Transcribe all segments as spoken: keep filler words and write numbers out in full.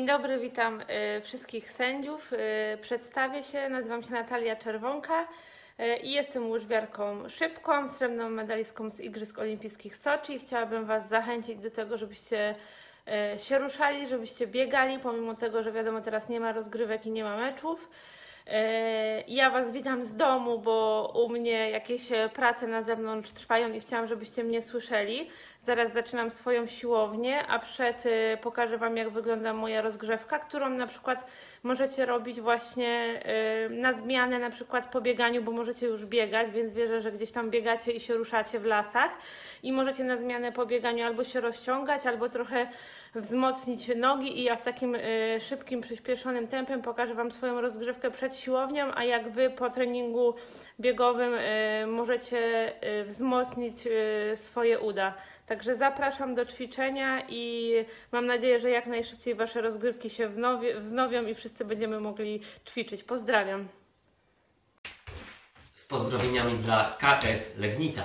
dobry, witam y, wszystkich sędziów. Y, przedstawię się, nazywam się Natalia Czerwonka y, i jestem łyżwiarką szybką, srebrną medalistką z Igrzysk Olimpijskich w Soczi. Chciałabym Was zachęcić do tego, żebyście y, się ruszali, żebyście biegali, pomimo tego, że wiadomo, teraz nie ma rozgrywek i nie ma meczów. Ja Was witam z domu, bo u mnie jakieś prace na zewnątrz trwają i chciałam, żebyście mnie słyszeli. Zaraz zaczynam swoją siłownię, a przed pokażę Wam, jak wygląda moja rozgrzewka, którą na przykład możecie robić właśnie na zmianę, na przykład po bieganiu, bo możecie już biegać, więc wierzę, że gdzieś tam biegacie i się ruszacie w lasach i możecie na zmianę po bieganiu albo się rozciągać, albo trochę wzmocnić nogi i ja w takim y, szybkim, przyspieszonym tempem pokażę Wam swoją rozgrzewkę przed siłownią, a jak Wy po treningu biegowym y, możecie y, wzmocnić y, swoje uda. Także zapraszam do ćwiczenia i mam nadzieję, że jak najszybciej Wasze rozgrywki się wnowi- wznowią i wszyscy będziemy mogli ćwiczyć. Pozdrawiam. Z pozdrowieniami dla K S Legnica.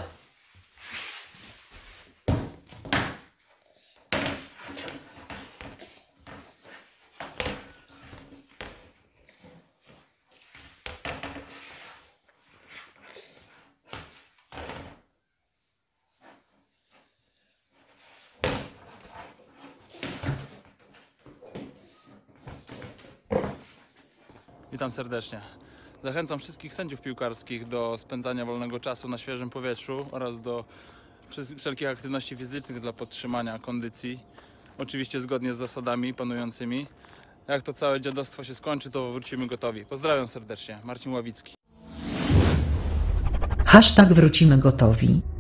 Witam serdecznie. Zachęcam wszystkich sędziów piłkarskich do spędzania wolnego czasu na świeżym powietrzu oraz do wszelkich aktywności fizycznych dla podtrzymania kondycji. Oczywiście zgodnie z zasadami panującymi. Jak to całe dziadostwo się skończy, to wrócimy gotowi. Pozdrawiam serdecznie. Marcin Ławicki. Hashtag wrócimy gotowi.